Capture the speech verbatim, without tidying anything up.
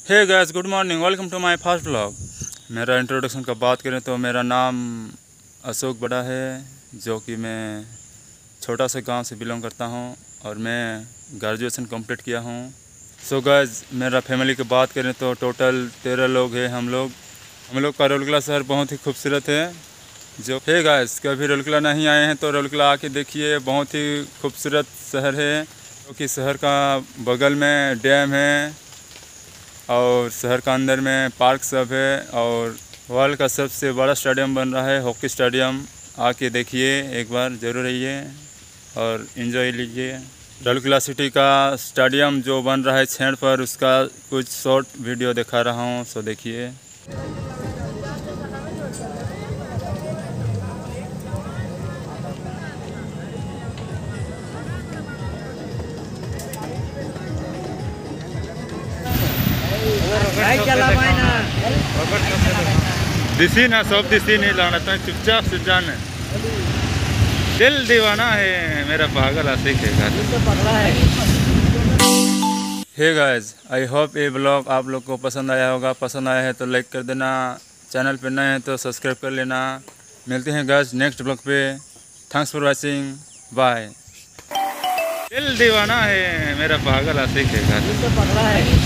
Hey guys, good morning, welcome to my first vlog. मेरा introduction का बात करें तो मेरा नाम अशोक बड़ा है, जो कि मैं छोटा सा गांव से बिलोंग करता हूं और मैं ग्रेजुएशन कंप्लीट किया हूं। सो गाइस, मेरा फैमिली की बात करें तो टोटल तेरह लोग हैं हम लोग। हम लोग का रौलकला शहर बहुत ही खूबसूरत है। जो हे गाइस, कभी रौलकला नहीं आए हैं तो रौलकला आके देखिए, बहुत ही खूबसूरत शहर है। क्योंकि शहर का बगल में डैम है और शहर का अंदर में पार्क सब है और वर्ल्ड का सबसे बड़ा स्टेडियम बन रहा है, हॉकी स्टेडियम। आके देखिए, एक बार ज़रूर आइए और इन्जॉय लीजिए। रौलकला सिटी का स्टेडियम जो बन रहा है छेड़ पर, उसका कुछ शॉर्ट वीडियो दिखा रहा हूँ, सो देखिए। दिसी ना सब दिसी नहीं लाना तो चुपचाप से जाने। दिल दीवाना है मेरा पागल आशिक है। हे गाइस, आई होप ये ब्लॉग आप लोग को पसंद आया होगा। पसंद आया है तो लाइक कर देना, चैनल पे नए हैं तो सब्सक्राइब कर लेना। मिलते हैं गाइस नेक्स्ट ब्लॉग पे। Thanks for watching, bye. दिल दीवाना है मेरा पागल आशिक है।